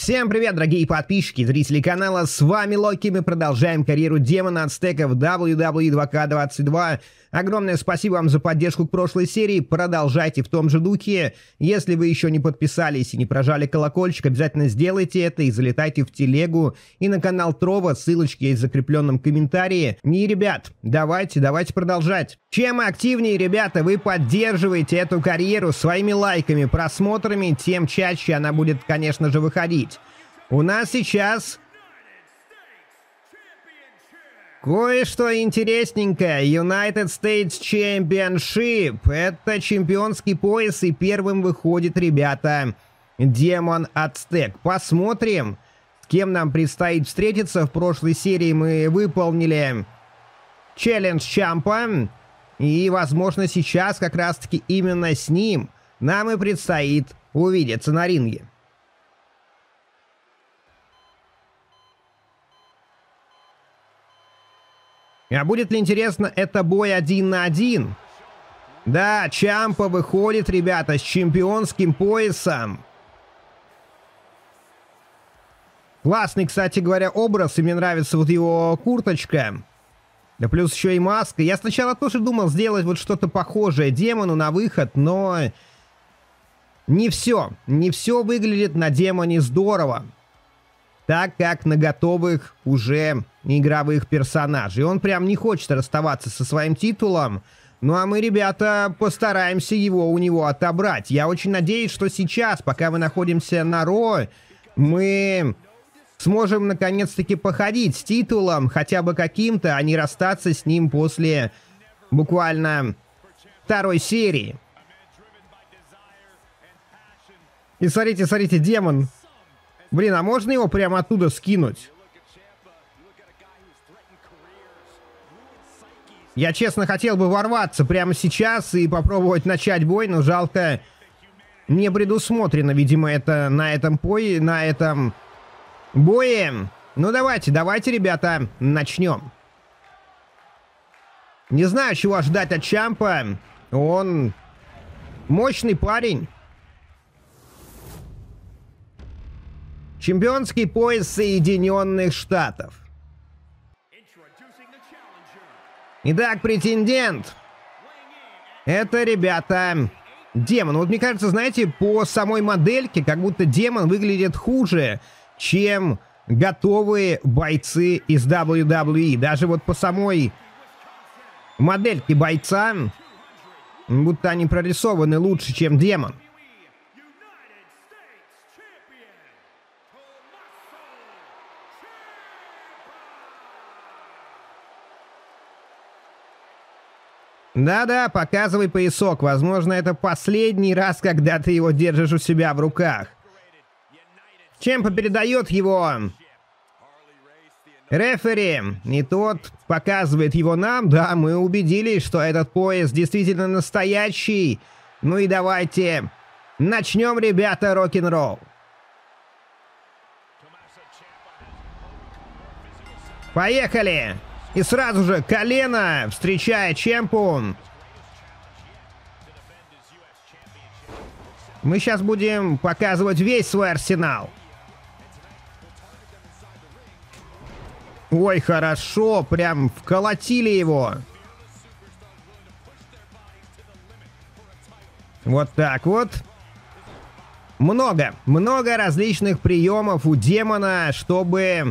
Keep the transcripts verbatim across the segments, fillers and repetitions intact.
Всем привет, дорогие подписчики и зрители канала, с вами Локи, мы продолжаем карьеру демона Ацтека в дабл ю дабл ю и два ка двадцать два. Огромное спасибо вам за поддержку к прошлой серии, продолжайте в том же духе. Если вы еще не подписались и не прожали колокольчик, обязательно сделайте это и залетайте в телегу и на канал Трова, ссылочки есть в закрепленном комментарии. И, ребят, давайте, давайте продолжать. Чем активнее, ребята, вы поддерживаете эту карьеру своими лайками, просмотрами, тем чаще она будет, конечно же, выходить. У нас сейчас кое-что интересненькое. United States Championship. Это чемпионский пояс, и первым выходит, ребята, Демон Ацтек. Посмотрим, с кем нам предстоит встретиться. В прошлой серии мы выполнили челлендж Чампа. И, возможно, сейчас как раз-таки именно с ним нам и предстоит увидеться на ринге. А будет ли интересно, это бой один на один? Да, Чампа выходит, ребята, с чемпионским поясом. Классный, кстати говоря, образ, и мне нравится вот его курточка. Да плюс еще и маска. Я сначала тоже думал сделать вот что-то похожее демону на выход, но не все. Не все выглядит на демоне здорово. Так как на готовых уже игровых персонажей. Он прям не хочет расставаться со своим титулом. Ну а мы, ребята, постараемся его у него отобрать. Я очень надеюсь, что сейчас, пока мы находимся на Ро, мы сможем наконец-таки походить с титулом, хотя бы каким-то, а не расстаться с ним после буквально второй серии. И смотрите, смотрите, демон. Блин, а можно его прямо оттуда скинуть? Я, честно, хотел бы ворваться прямо сейчас и попробовать начать бой, но жалко, не предусмотрено, видимо, это на этом бое, на этом бое. Ну, давайте, давайте, ребята, начнем. Не знаю, чего ожидать от Чампа. Он мощный парень. Чемпионский пояс Соединенных Штатов. Итак, претендент. Это, ребята, демон. Вот мне кажется, знаете, по самой модельке, как будто демон выглядит хуже, чем готовые бойцы из дабл ю дабл ю и. Даже вот по самой модельке бойца, будто они прорисованы лучше, чем демон. Да-да, показывай поясок. Возможно, это последний раз, когда ты его держишь у себя в руках. Чемпа передает его рефери, и тот показывает его нам. Да, мы убедились, что этот пояс действительно настоящий. Ну и давайте начнем, ребята, рок-н-ролл. Поехали! И сразу же колено, встречая Чемпу. Мы сейчас будем показывать весь свой арсенал. Ой, хорошо, прям вколотили его. Вот так вот. Много, много различных приемов у демона, чтобы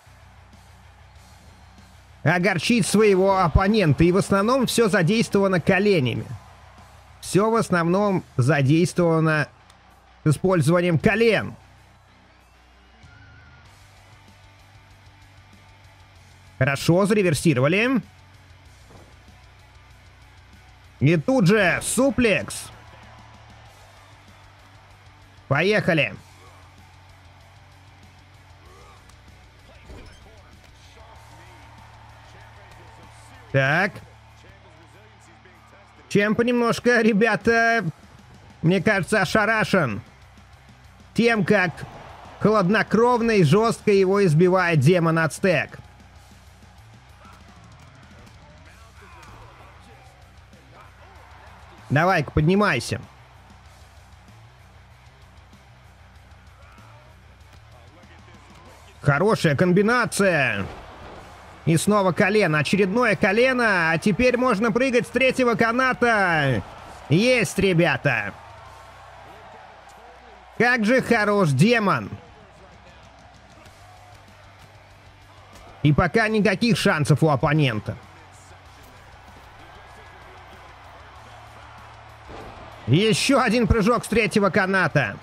огорчить своего оппонента. И в основном все задействовано коленями. Все в основном задействовано с использованием колен. Хорошо, зареверсировали. И тут же суплекс. Поехали. Так. Чемпа немножко, ребята, мне кажется, ошарашен тем, как хладнокровно и жестко его избивает демон Ацтек. Давай-ка, поднимайся. Хорошая комбинация. И снова колено. Очередное колено. А теперь можно прыгать с третьего каната. Есть, ребята. Как же хорош демон. И пока никаких шансов у оппонента. Еще один прыжок с третьего каната.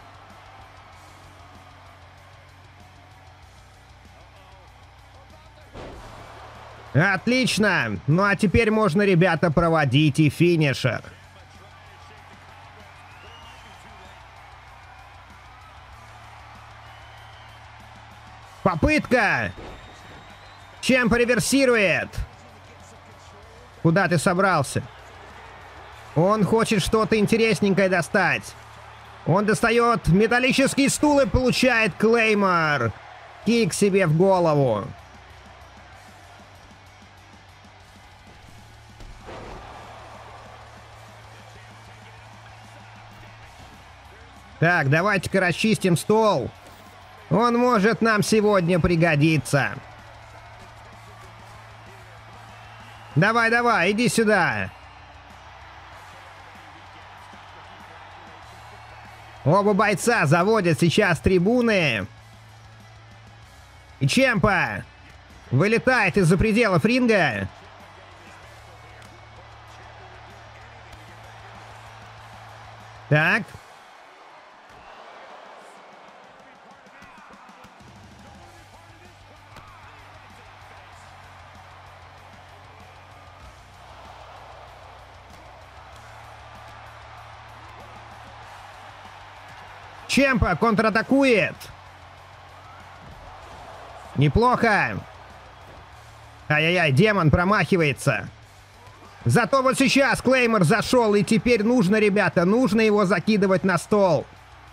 Отлично. Ну а теперь можно, ребята, проводить и финишер. Попытка. Чемп реверсирует. Куда ты собрался? Он хочет что-то интересненькое достать. Он достает металлический стул и получает клеймор. Кик себе в голову. Так, давайте-ка расчистим стол. Он может нам сегодня пригодиться. Давай, давай, иди сюда. Оба бойца заводят сейчас трибуны. И Чемпа вылетает из-за пределов ринга. Так. Чемпа контратакует. Неплохо. Ай-яй-яй, демон промахивается. Зато вот сейчас клеймор зашел, и теперь нужно, ребята, нужно его закидывать на стол.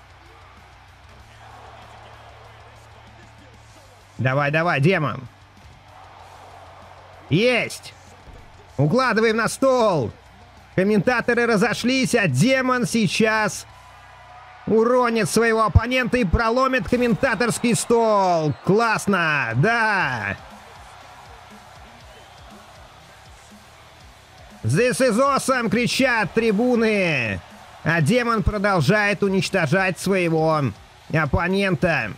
Давай, давай, демон. Есть. Укладываем на стол. Комментаторы разошлись, а демон сейчас уронит своего оппонента и проломит комментаторский стол. Классно, да. This is awesome, кричат трибуны. А демон продолжает уничтожать своего оппонента.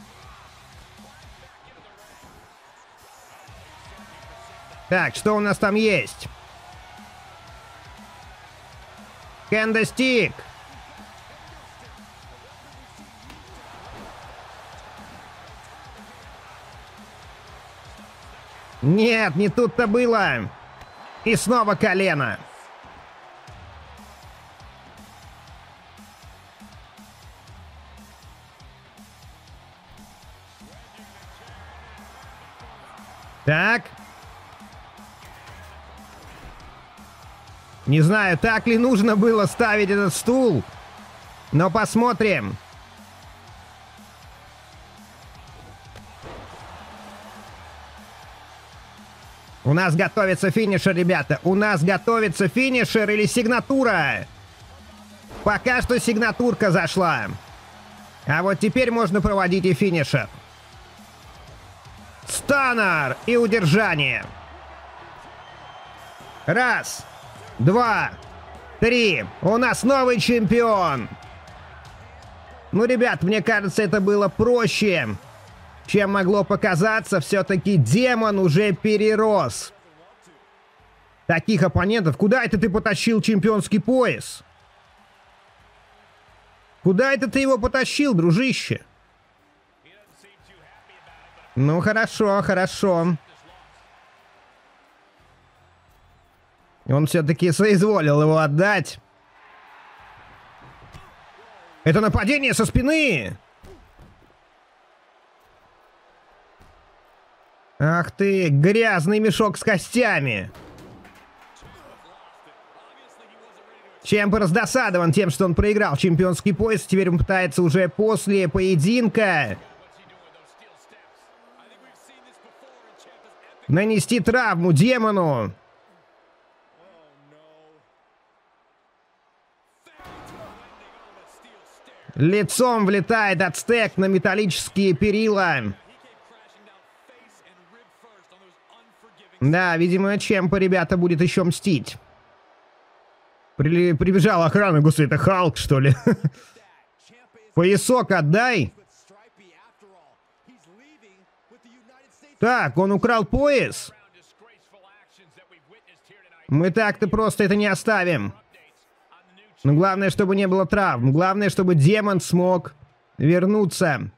Так, что у нас там есть? Кэндостик. Нет, не тут-то было. И снова колено. Так. Не знаю, так ли нужно было ставить этот стул. Но посмотрим. У нас готовится финишер, ребята. У нас готовится финишер или сигнатура. Пока что сигнатурка зашла. А вот теперь можно проводить и финишер. Станнер и удержание. Раз, два, три. У нас новый чемпион. Ну, ребят, мне кажется, это было проще, чем могло показаться. Все-таки демон уже перерос таких оппонентов. Куда это ты потащил чемпионский пояс? Куда это ты его потащил, дружище? Ну, хорошо, хорошо. Он все-таки соизволил его отдать. Это нападение со спины! Ах ты, грязный мешок с костями! Чемп раздосадован тем, что он проиграл чемпионский пояс. Теперь он пытается уже после поединка нанести травму демону. Лицом влетает Ацтек на металлические перила. Да, видимо, Чемпа, ребята, будет еще мстить. При... Прибежала охрана, господи, это Халк, что ли? Поясок отдай. Так, он украл пояс. Мы так-то просто это не оставим. Но главное, чтобы не было травм. Главное, чтобы демон смог вернуться.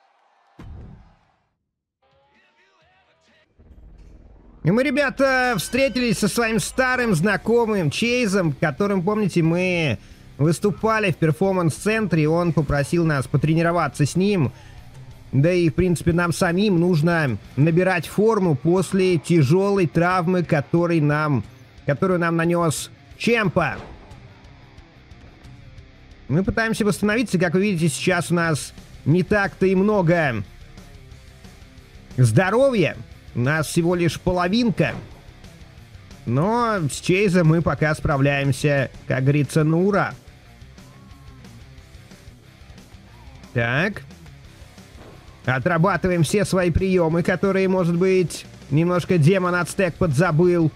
И мы, ребята, встретились со своим старым знакомым Чейзом, которым, помните, мы выступали в перформанс-центре. Он попросил нас потренироваться с ним. Да и, в принципе, нам самим нужно набирать форму после тяжелой травмы, который нам, которую нам нанес Чемпа. Мы пытаемся восстановиться. Как вы видите, сейчас у нас не так-то и много здоровья. У нас всего лишь половинка. Но с Чейзом мы пока справляемся, как говорится, на ура. Так. Отрабатываем все свои приемы, которые, может быть, немножко демон Ацтек подзабыл.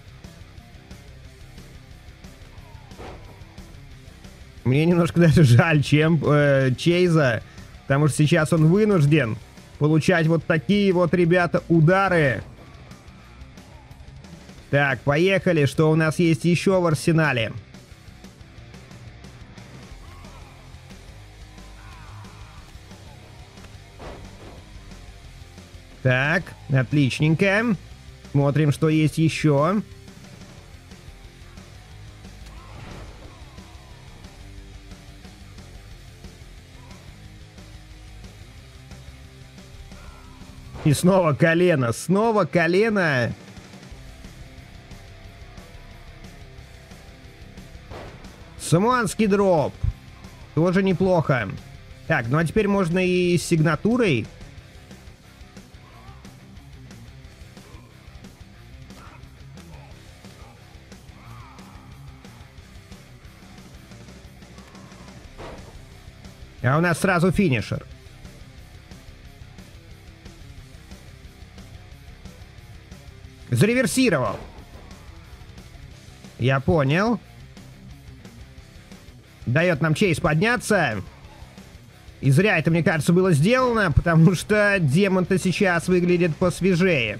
Мне немножко даже жаль чем, э, Чейза, потому что сейчас он вынужден получать вот такие вот, ребята, удары. Так, поехали. Что у нас есть еще в арсенале? Так, отличненько. Смотрим, что есть еще. И снова колено, снова колено. Самуанский дроп. Тоже неплохо. Так, ну а теперь можно и с сигнатурой. А у нас сразу финишер. Зареверсировал. Я понял. Дает нам Чейз подняться. И зря это, мне кажется, было сделано, потому что демон-то сейчас выглядит посвежее.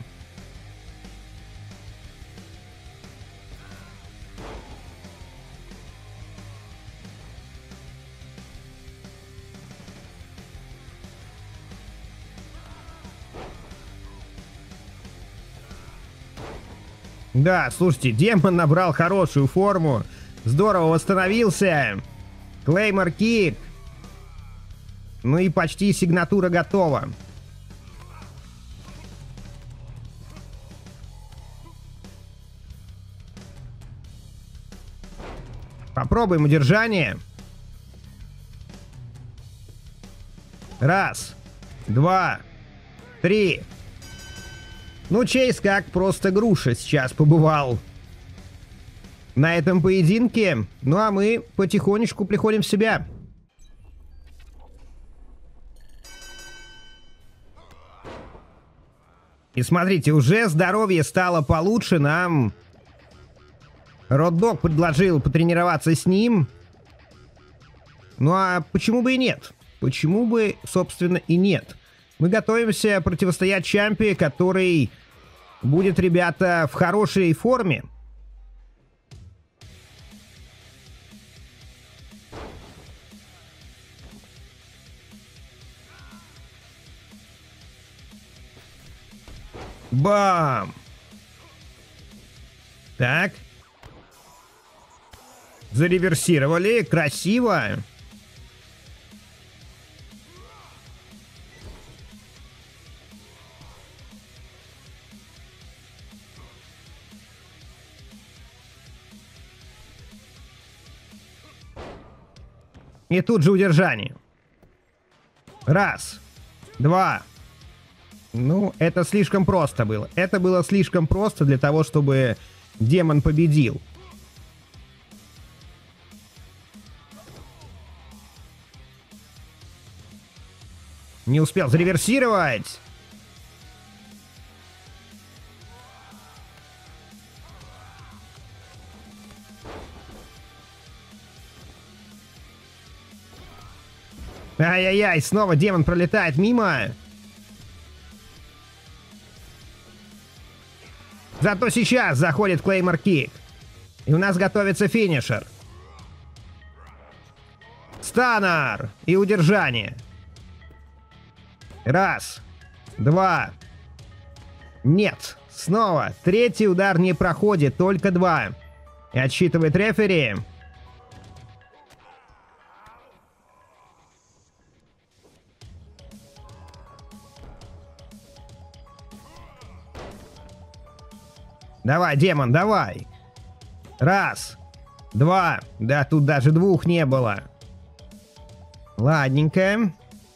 Да, слушайте, демон набрал хорошую форму. Здорово восстановился. Клеймор кик. Ну и почти сигнатура готова. Попробуем удержание. Раз, два, три. Ну, Чейз как просто груша сейчас побывал на этом поединке. Ну, а мы потихонечку приходим в себя. И смотрите, уже здоровье стало получше. Нам Род-Дог предложил потренироваться с ним. Ну, а почему бы и нет? Почему бы, собственно, и нет? Мы готовимся противостоять Чампе, который будет, ребята, в хорошей форме. Бам! Так. Зареверсировали. Красиво. И тут же удержание. Раз. Два. Ну, это слишком просто было. Это было слишком просто для того, чтобы демон победил. Не успел зареверсировать. Ай-яй-яй, снова демон пролетает мимо. Зато сейчас заходит Клеймор Кик. И у нас готовится финишер. Станнер и удержание. Раз. Два. Нет. Снова. Третий удар не проходит, только два. И отсчитывает рефери. Давай, демон, давай. Раз. Два. Да, тут даже двух не было. Ладненько.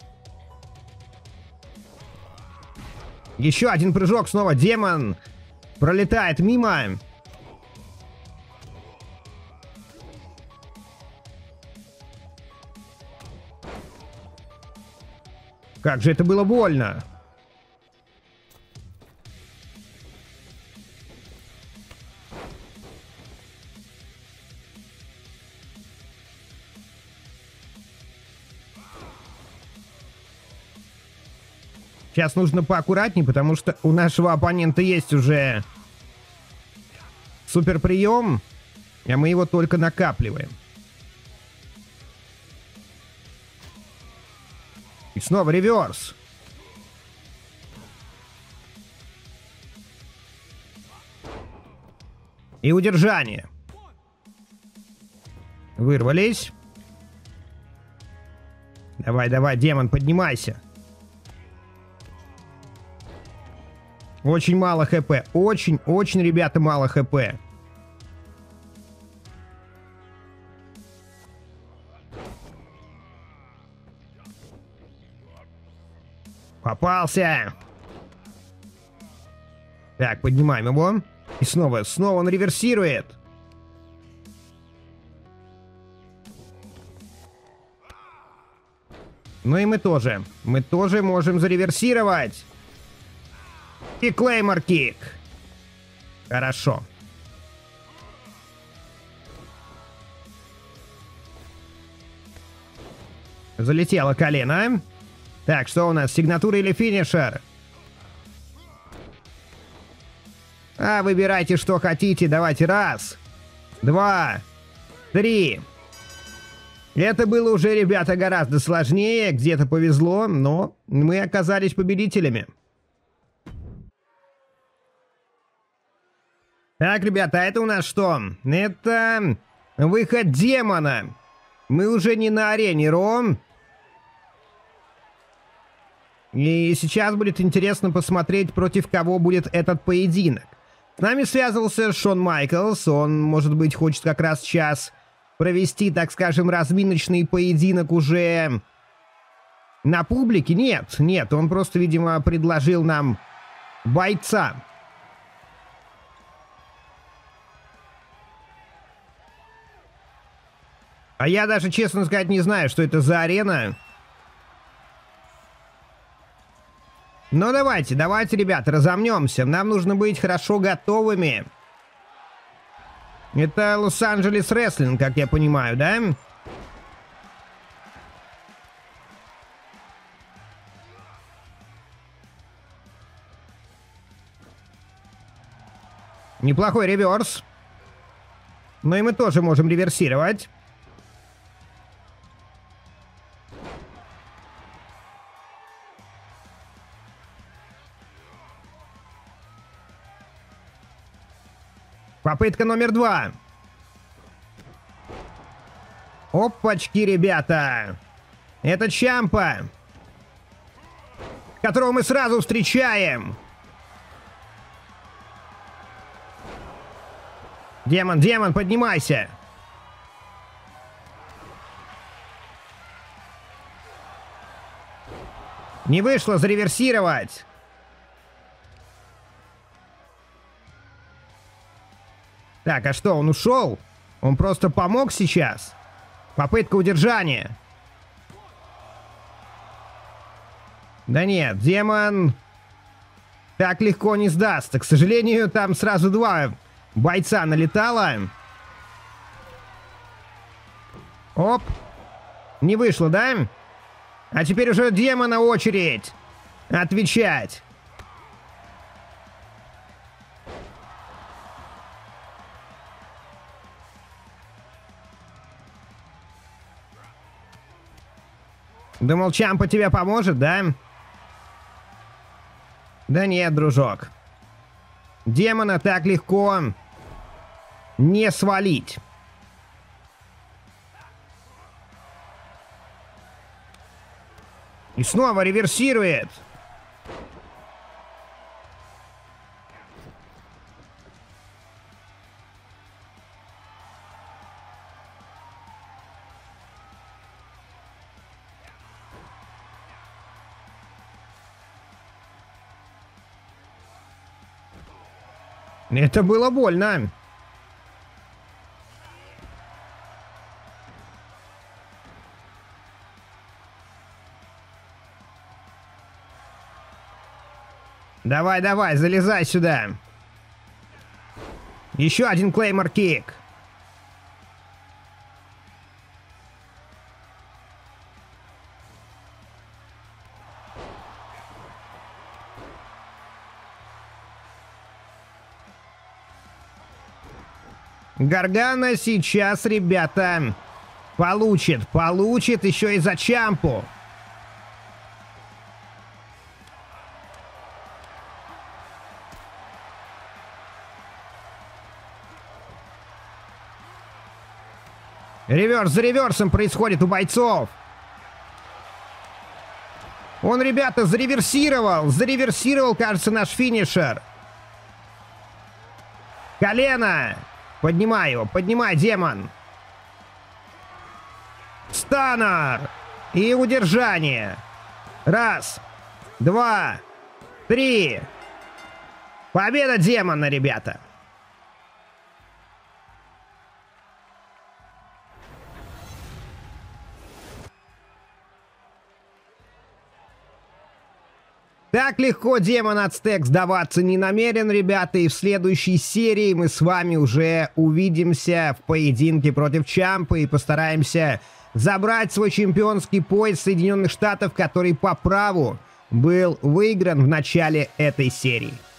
Еще один прыжок, снова демон пролетает мимо. Как же это было больно. Сейчас нужно поаккуратнее, потому что у нашего оппонента есть уже суперприем, а мы его только накапливаем. И снова реверс. И удержание. Вырвались. Давай, давай, демон, поднимайся. Очень мало хп. Очень, очень, ребята, мало хп. Попался. Так, поднимаем его. И снова, снова он реверсирует. Ну и мы тоже. Мы тоже можем зареверсировать. И Клеймор Кик. Хорошо. Залетело колено. Так, что у нас? Сигнатура или финишер? А, выбирайте, что хотите. Давайте. Раз. Два. Три. Это было уже, ребята, гораздо сложнее. Где-то повезло, но мы оказались победителями. Так, ребята, а это у нас что? Это выход демона. Мы уже не на арене Ро. И сейчас будет интересно посмотреть, против кого будет этот поединок. С нами связывался Шон Майклс. Он, может быть, хочет как раз сейчас провести, так скажем, разминочный поединок уже на публике. Нет, нет, он просто, видимо, предложил нам бойца. А я даже, честно сказать, не знаю, что это за арена. Но давайте, давайте, ребята, разомнемся. Нам нужно быть хорошо готовыми. Это Лос-Анджелес Рестлинг, как я понимаю, да? Неплохой реверс. Но и мы тоже можем реверсировать. Попытка номер два. Опачки, ребята. Это Чампа, которого мы сразу встречаем. Демон, демон, поднимайся. Не вышло зареверсировать. Так, а что, он ушел? Он просто помог сейчас? Попытка удержания. Да нет, демон так легко не сдастся. К сожалению, там сразу два бойца налетало. Оп. Не вышло, да? А теперь уже демона очередь отвечать. Думал, Чампа тебе поможет, да? Да нет, дружок. Демона так легко не свалить. И снова реверсирует. Это было больно. Давай, давай, залезай сюда. Еще один клеймор кик. Гаргана сейчас, ребята, получит, получит еще и за Чампу. Реверс за реверсом происходит у бойцов. Он, ребята, зареверсировал, зареверсировал, кажется, наш финишер. Колено. Поднимай его, поднимай, демон. Станнер. И удержание. Раз, два, три. Победа демона, ребята. Так легко демон Ацтек сдаваться не намерен, ребята, и в следующей серии мы с вами уже увидимся в поединке против Чампа и постараемся забрать свой чемпионский пояс Соединенных Штатов, который по праву был выигран в начале этой серии.